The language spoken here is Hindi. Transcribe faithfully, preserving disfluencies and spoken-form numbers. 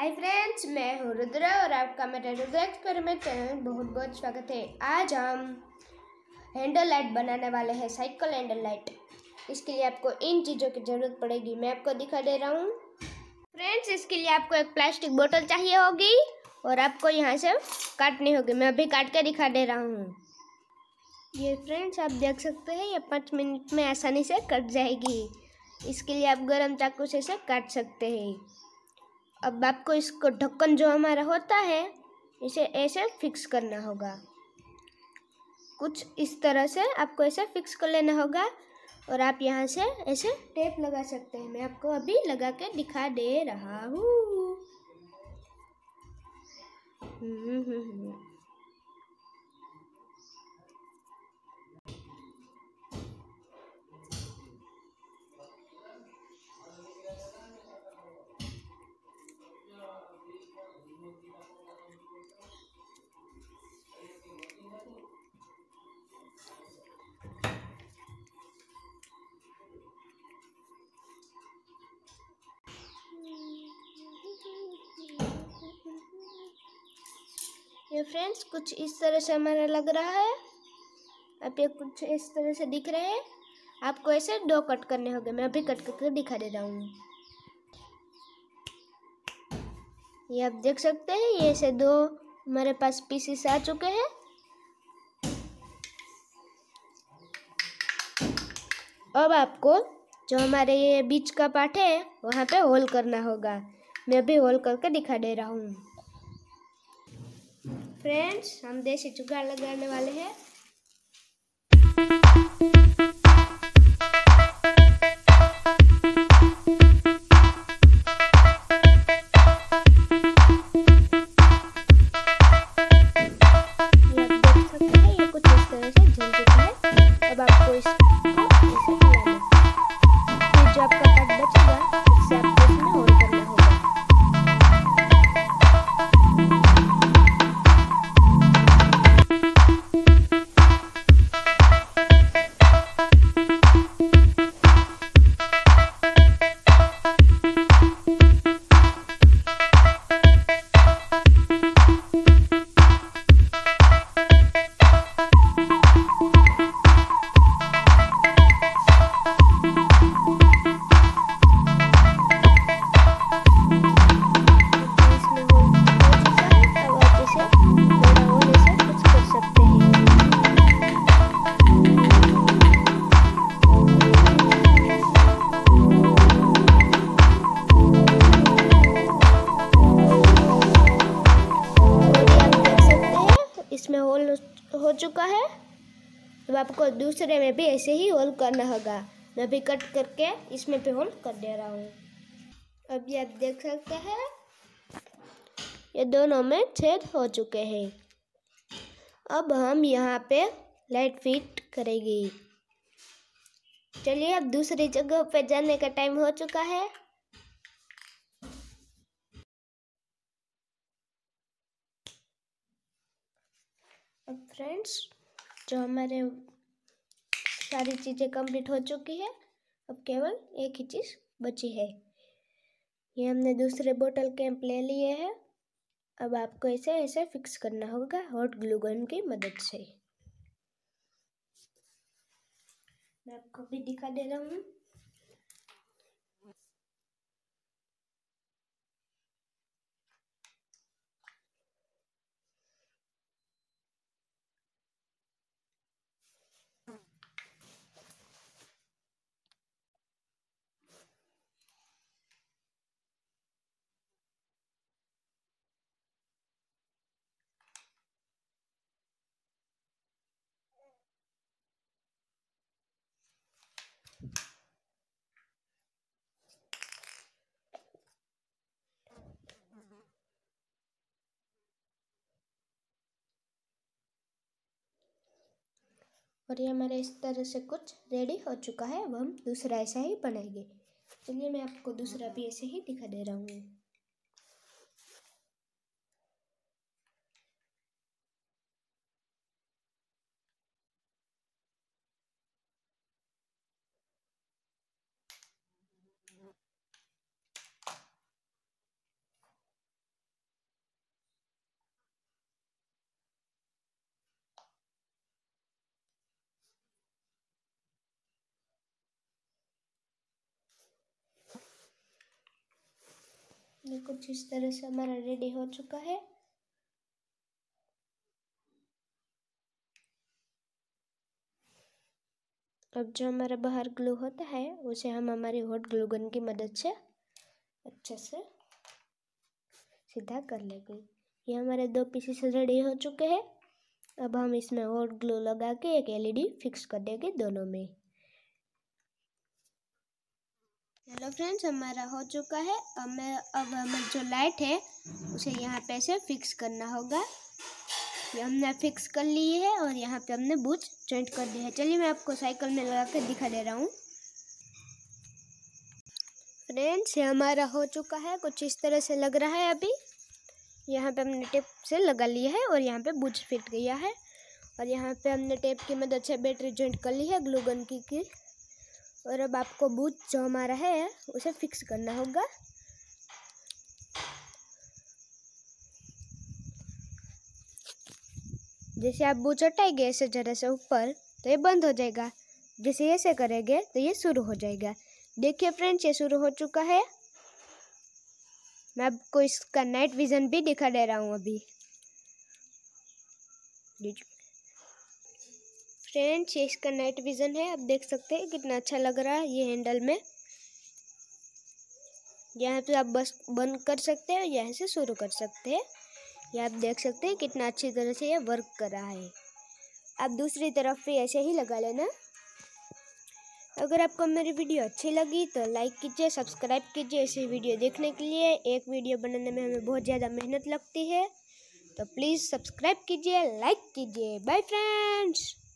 हाय फ्रेंड्स, मैं हूँ रुद्रा और आपका मेरे रुद्रा एक्सपेरिमेंट चैनल में बहुत बहुत स्वागत है। आज हम हैंडल लाइट बनाने वाले हैं, साइकिल हैंडल लाइट। इसके लिए आपको इन चीज़ों की ज़रूरत पड़ेगी, मैं आपको दिखा दे रहा हूँ। फ्रेंड्स, इसके लिए आपको एक प्लास्टिक बोतल चाहिए होगी और आपको यहाँ से काटनी होगी। मैं अभी काट के दिखा दे रहा हूँ। ये फ्रेंड्स, आप देख सकते हैं, ये पाँच मिनट में आसानी से कट जाएगी। इसके लिए आप गर्म चाकू से इसे काट सकते हैं। अब आपको इसको ढक्कन जो हमारा होता है इसे ऐसे फिक्स करना होगा। कुछ इस तरह से आपको ऐसे फिक्स कर लेना होगा और आप यहाँ से ऐसे टेप लगा सकते हैं। मैं आपको अभी लगा के दिखा दे रहा हूँ। हम्म हम्म हम्म ये फ्रेंड्स, कुछ इस तरह से हमारा लग रहा है। अब ये कुछ इस तरह से दिख रहे हैं। आपको ऐसे दो कट करने होंगे। मैं अभी कट करके दिखा दे रहा हूँ। ये आप देख सकते हैं, ये ऐसे दो हमारे पास पीसेस आ चुके हैं। अब आपको जो हमारे ये बीच का पार्ट है वहाँ पे होल करना होगा। मैं भी होल करके दिखा दे रहा हूँ। फ्रेंड्स, हम देसी जुगाड़ लगाने वाले हैं। ये आप देख सकते हैं, ये कुछ इस तरह से जल चुका है। अब आपको इसको ऐसे हिलाना है। फिर जो आपका पार्ट बचेगा उससे आपको इसमें होल करना होगा। इसमें होल हो चुका है। अब आपको दूसरे में भी ऐसे ही होल करना होगा। मैं भी कट करके इसमें भी होल कर दे रहा हूँ। अब ये आप देख सकते हैं, ये दोनों में छेद हो चुके हैं। अब हम यहाँ पे लाइट फिट करेंगे। चलिए, अब दूसरी जगह पे जाने का टाइम हो चुका है। अब फ्रेंड्स, जो हमारे सारी चीज़ें कंप्लीट हो चुकी है, अब केवल एक ही चीज़ बची है। ये हमने दूसरे बोतल कैंप ले लिए हैं। अब आपको इसे ऐसे फिक्स करना होगा हॉट ग्लू गन की मदद से। मैं आपको भी दिखा दे रहा हूँ। और ये हमारे इस तरह से कुछ रेडी हो चुका है। अब हम दूसरा ऐसा ही बनाएंगे। चलिए, मैं आपको दूसरा भी ऐसे ही दिखा दे रहा हूँ। ये कुछ इस तरह से हमारा रेडी हो चुका है। अब जो हमारा बाहर ग्लू होता है उसे हम हमारी हॉट ग्लू गन की मदद से अच्छे से सीधा कर लेंगे। ये हमारे दो पीसेस रेडी हो चुके हैं। अब हम इसमें हॉट ग्लू लगा के एक एलईडी फिक्स कर देंगे दोनों में। हेलो फ्रेंड्स, हमारा हो चुका है। अब मैं अब हमारी जो लाइट है उसे यहाँ पे से फिक्स करना होगा। ये हमने फिक्स कर ली है और यहाँ पे हमने बुच जॉइंट कर दी है। चलिए मैं आपको साइकिल में लगा कर दिखा दे रहा हूँ। फ्रेंड्स, ये हमारा हो चुका है, कुछ इस तरह से लग रहा है। अभी यहाँ पे हमने टेप से लगा लिया है और यहाँ पे बुच फिट गया है। और यहाँ पे हमने टेप की मदद से बैटरी जॉइंट कर ली है ग्लू गन की, की। और अब आपको बुच जो हमारा है उसे फिक्स करना होगा। जैसे आप बुच हटाएंगे ऐसे जरा से ऊपर तो ये बंद हो जाएगा। जैसे ऐसे करेंगे तो ये शुरू हो जाएगा। देखिए फ्रेंड्स, ये शुरू हो चुका है। मैं आपको इसका नाइट विजन भी दिखा दे रहा हूँ अभी। फ्रेंड्स, ये इसका नाइट विजन है। आप देख सकते हैं कितना अच्छा लग रहा है ये हैंडल में। यहाँ पे आप बस बंद कर सकते हैं और यहाँ से शुरू कर सकते हैं। ये आप देख सकते हैं कितना अच्छी तरह से ये वर्क कर रहा है। आप दूसरी तरफ भी ऐसे ही लगा लेना। अगर आपको मेरी वीडियो अच्छी लगी तो लाइक कीजिए, सब्सक्राइब कीजिए। ऐसी वीडियो देखने के लिए एक वीडियो बनाने में हमें बहुत ज़्यादा मेहनत लगती है, तो प्लीज़ सब्सक्राइब कीजिए, लाइक कीजिए। Bye friends.